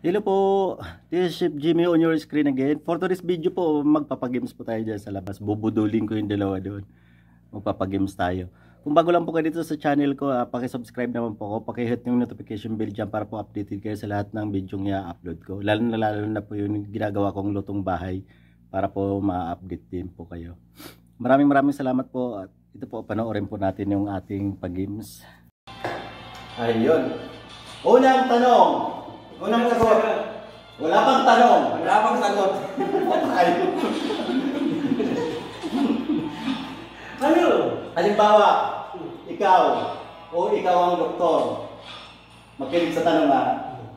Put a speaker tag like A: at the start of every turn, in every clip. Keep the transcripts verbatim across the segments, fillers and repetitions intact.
A: Hello po, this is Chef Jimmy on your screen again. For today's video po, magpapagames po tayo dyan sa labas. Bubudulin ko yung dalawa doon. Magpapagames tayo. Kung bago lang po kayo dito sa channel ko, uh, pakisubscribe naman po ako. Pakihit yung notification bell dyan para po updated kayo sa lahat ng video nga upload ko. Lalo na lalo na po yung ginagawa kong lutong bahay para po ma-update din po kayo. Maraming maraming salamat po. At ito po, panoorin po natin yung ating pag-games. Ayun. Unang tanong. Unang sagot. Wala pang tanong.
B: Wala pang sagot.
A: Ayun.
B: Ano?
A: Halimbawa, ikaw o ikaw ang doktor. Makinig sa tanong ha.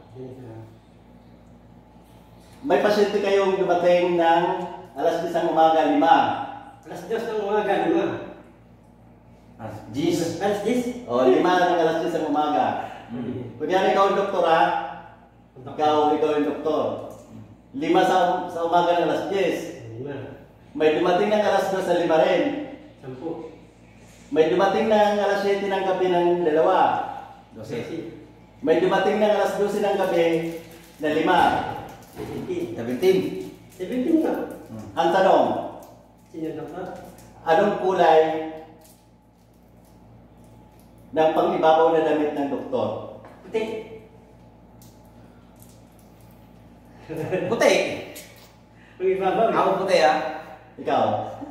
A: May pasyente kayong dumating ng alas diyes ng umaga, lima.
B: Alas diyes ng umaga, lima.
A: Alas diyes?
B: Alas diyes?
A: O, lima ng alas diyes ng umaga.
B: Hmm.
A: Kunyari ikaw ang doktor ha. Ikaw, ikaw yung doktor. Lima sa, sa umaga ng alas diyes.
B: Lima.
A: May dumating ng alas dos sa lima rin.
B: Sampu.
A: May dumating ng alas siyete ng gabi ng dalawa.
B: Dose.
A: May dumating ng alas dose ng gabi na lima.
B: Seventeen. Seventeen nga.
A: Ang tanong,
B: Sino doktor?
A: anong kulay ng pang-ibabaw na damit ng doktor?
B: Puti. Puti. Pang-ibabaw. Ako puti ah.
A: Ikaw?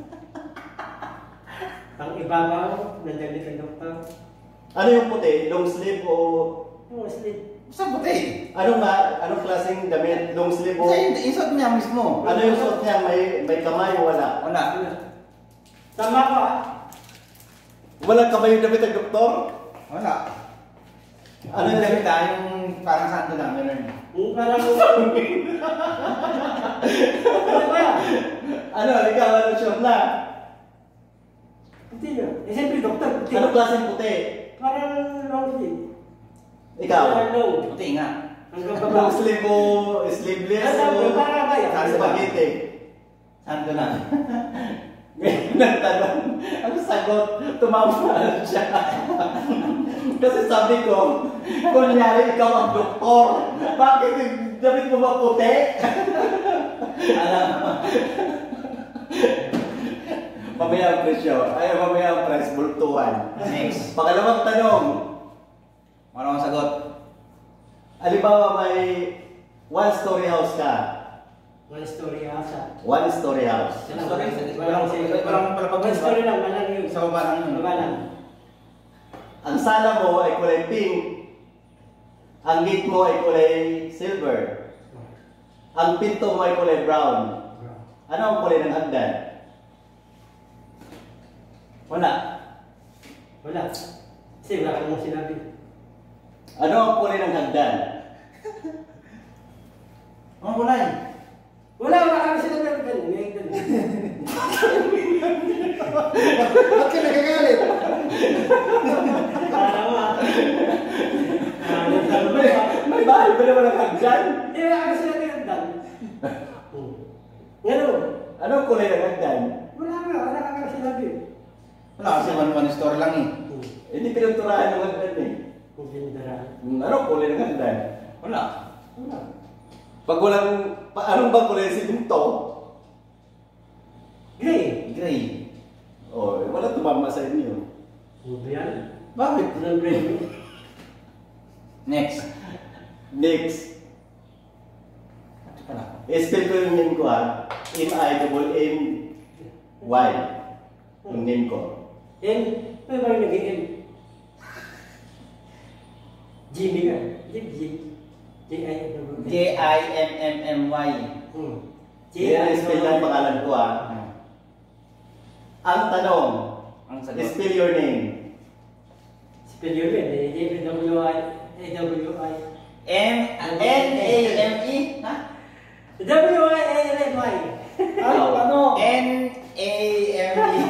B: Pang-ibabaw na damit ng doktor.
A: Ano yung puti? Long sleeve o...
B: Oo, sleeve.
C: Sa puti.
A: Anong, ma anong klaseng damit? Long sleeve o...
C: Sa yung isot niya mismo.
A: Ano yung suot niya? May, may kamay o wala?
C: Wala.
B: Tama ko ah.
A: Walang kamay yung damit ng doktor?
C: Wala.
A: Ano
C: Ano
A: yung
C: yung damit ah? Yung parang santo lang. Ganun.
B: Yung parang... Ano ba?
A: Ano? Ikaw, ano suot na?
B: Puti na. Eh, siyempre doktor, puti.
A: Anong klaseng puti?
B: Parang long sleeve.
A: Ikaw?
B: Parang long.
C: Puti nga.
B: Hanggang
A: Long
B: baba.
A: sleeve o sleeveless
B: Ano,
A: o...
B: parang ba yan?
A: Sa spaghetti?
C: Santo lang.
A: Ngayon nagtanong, ang sagot, tumawa siya. Kasi sabi ko, kunyari ikaw ang doktor, bakit yung damit mo ba puti?
C: Alam mo.
A: Mamaya ang presyo, ay mamaya ang price, bultuhan.
C: Next.
A: Pangalawang tanong,
C: Wala akong sagot.
A: halimbawa may one story house ka.
B: One story house ah.
A: One story house.
C: Sorry, walang walang palapag.
B: One story lang, malang yun.
C: Sa baba lang yun.
B: Baba lang.
A: Ang sala mo ay kulay pink. Ang gate mo ay kulay silver. Ang pinto mo ay kulay brown. Ano ang kulay ng hagdan? Wala.
B: Wala. Kasi wala ka namang sinabi.
A: Ano ang kulay ng hagdan?
C: Ang kulay.
B: Wala, wala ka namang sinabi. Ganun, may ganun.
C: Ba't ka nagagalit?
B: Para mo ah. Ah, nagtanong
A: May,
B: pa.
A: may bahay ba naman ang hagdan?
B: Eh, wala ka sinabi ang dan. Ngayon,
A: Ano ang kulay ng hagdan?
B: wala ka, wala ka namang sinabi.
C: Wala kasi one one store lang eh.
A: Hindi pinuturahan ng hagdan eh.
B: Kung pindaraan.
A: Hmm, Ano ang kulay ng hagdan?
C: Wala.
B: Wala.
A: Pag walang, pa, anong bang kulay si Binto?
B: Gray.
C: Gray.
A: Oh, wala tumama sa inyo.
B: Ano yan?
A: Bakit?
B: Walang gray.
C: Next.
A: Next.
C: Ito pala.
A: I-spell ko yung name ko ha. M I double M Y. Yung name ko.
B: M? Ano ba yung naging M? Jimmy ka. Jim, Jim. J I
C: J I M M M Y.
B: Hmm.
A: Yan, i-spell lang pangalan ko ha. Ang tanong,
C: Ang sagot.
A: spell your name.
B: Spell yun eh. J W I A W I
C: M N A M E. Ha?
B: W I A L M Y. Ano? Ano?
C: N A M E.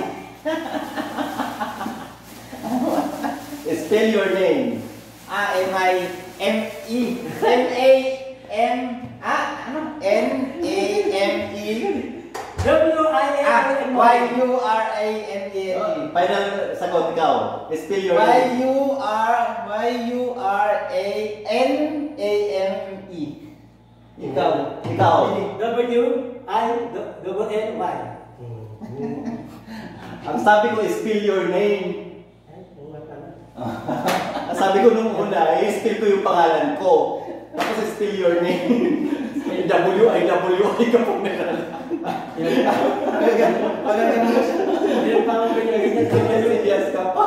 A: Spell your name.
C: Ah, M I M E. M A M Ah, ano? N A M E.
B: W I A
C: Ah,
B: L M
C: Y
B: Y.
C: U R A N E.
A: Final sagot ikaw. Spell your
C: Y
A: name.
C: U R Y U R A N A M E. Ikaw.
A: Ikaw.
B: W, I, double L, Y.
A: Ang sabi ko, spell your name. Ang sabi ko nung una, i-spell ko yung pangalan ko. Tapos spell your name. W, I, W, I ka po meron.
B: Meron pa akong pinagigyan.
A: Yes ka pa.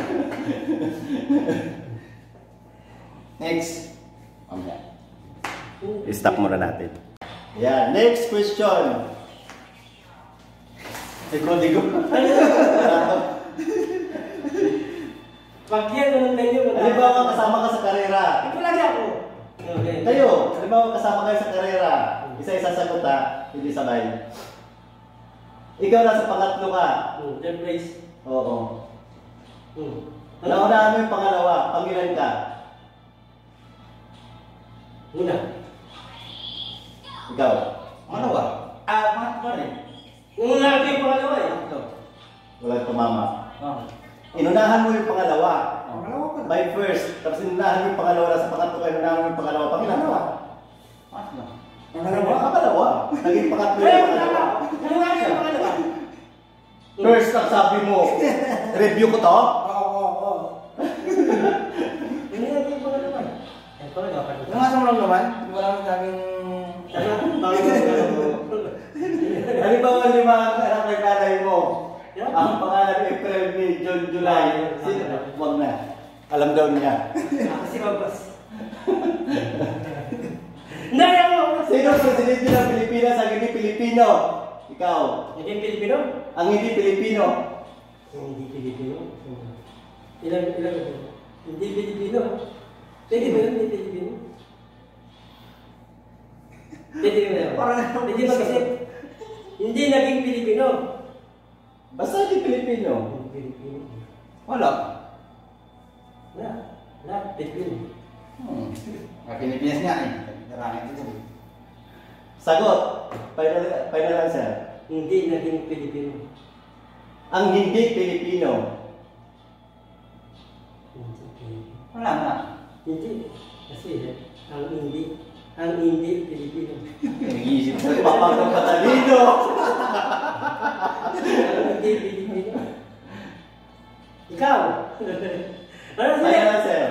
C: Next. Okay.
A: I-stop muna natin. Yeah, next question. Ligo-ligo.
B: Pag yan naman tayo.
A: Halimbawa, kasama ka sa karera.
B: Ito lagi ako. Okay.
A: Kayo, halimbawa, kasama kayo sa karera. Isa-isa sagot ha, hindi sabay. Ikaw nasa pangatlo ka.
B: Hmm, third place.
A: Oo.
B: Hmm.
A: Naunahan mo yung pangalawa. Pangilan ka?
B: Una.
A: Ikaw.
C: Ano ba? Ah, mga ba rin?
B: Una natin yung pangalawa eh.
C: Ito.
A: Walang tumama.
C: Oh.
A: Inunahan mo yung pangalawa.
C: Pangalawa ka na.
A: By first. Tapos inunahan mo yung pangalawa. Nasa pangatlo ka, inunahan mo yung pangalawa. Pangilan ka?
C: Ano?
A: Pangalawa? Pangalawa. Naging pangatlo
B: Eh,
A: yung
B: wala
A: pangalawa.
B: ka. Ano nga siya pangalawa?
A: First, ang sabi mo, review ko to?
B: Oo, oo, oo. Hindi natin yung pangalawa eh. Eh, pangalawa pa rin.
C: Yung nga sa mga naman, di ba lang sabing...
B: Tama, pangalawa.
A: Halimbawa, lima ang anak ng nanay mo. Ang pangalan April, May, June, July. Sino? Huwag na. Alam daw niya.
B: Kasi mabas. Hindi ako!
A: Sino ang presidente ng Pilipinas ang hindi Pilipino? Ikaw.
B: Hindi Pilipino?
A: Ang hindi Pilipino.
B: Hindi Pilipino? Ilan, ilan? Hindi Pilipino? Pwede ba yun? Hindi Pilipino? Pwede ba yun?
C: Parang-
B: Hindi ba kasi? Hindi naging Pilipino.
A: Basta hindi Pilipino.
B: Hindi Pilipino.
C: Wala.
B: Wala. Wala. Pilipino.
C: Hmm. Ah, Pilipinas nga eh. Karangit ito.
A: Sagot. Final, final answer.
B: Hindi naging Pilipino.
A: Ang hindi Pilipino.
B: Hindi Pilipino.
C: Wala na.
B: Hindi. Kasi ang hindi, ang hindi Pilipino.
C: Nag-iisip ko.
A: Papagong katalino.
B: Ang hindi Pilipino. Ikaw! Ano
A: Final
B: sila?
A: answer.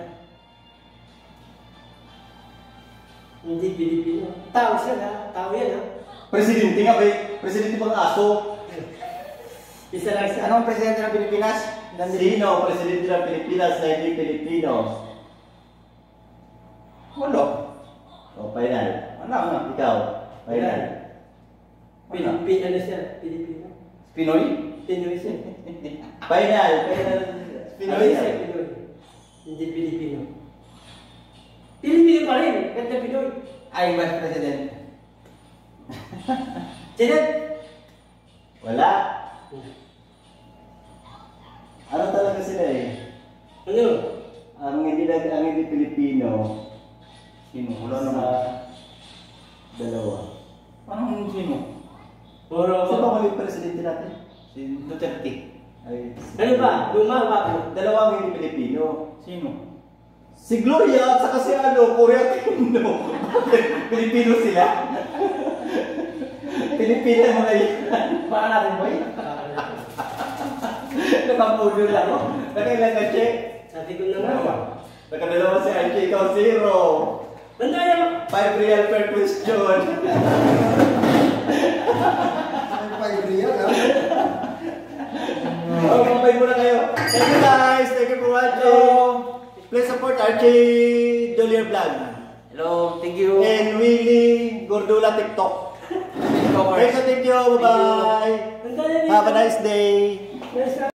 B: Hindi Pilipino. Tao siya ha? Tao yan ha?
A: Presidente nga ba? Presidente bang aso?
B: Isa lang siya.
C: Anong presidente ng Pilipinas?
A: Sino ang presidente ng Pilipinas na hindi Pilipino?
C: Wala.
A: O, final.
C: Wala na.
A: Ikaw. Final.
B: Pilipino ano siya? Pilipino.
C: Pinoy?
B: Pinoy siya.
A: Final. Final.
B: Ano
A: Pinoy.
B: siya? Pinoy. Hindi Pilipino. Pilipino pa rin. Ganda Pinoy.
C: Ay, Vice President.
B: Janet!
A: Wala. Ano talaga sila eh?
B: Ano?
A: Ang hindi nag ang hindi Pilipino.
C: Sino? Wala
A: Sa
C: naman.
A: dalawa.
C: Anong sino?
B: Puro
A: Sino ba yung presidente natin?
C: Si Duterte.
A: Ay,
B: Ano ba? Luma ba?
A: dalawa ang hindi Pilipino.
C: Sino?
A: Si Gloria at saka si ano, Korea Tino. Pilipino sila. Pilipino yung mga yan.
C: Para natin ba yun?
A: Nakapuno lang ako. Nakailan ka, Che?
B: Sabi ko na nga.
A: Nakadalawa si Archie, ikaw zero.
B: Tanda niya.
A: Five real per question.
C: Five real, ha?
A: Oh, kumpay muna kayo. Thank you guys. Thank you for watching. Please support Archie Dolier Vlog.
C: Hello, thank you.
A: And Willie Gordula TikTok. Thank you, thank you. Bye-bye.
B: Tanda niya.
A: Have a nice day.
B: Nice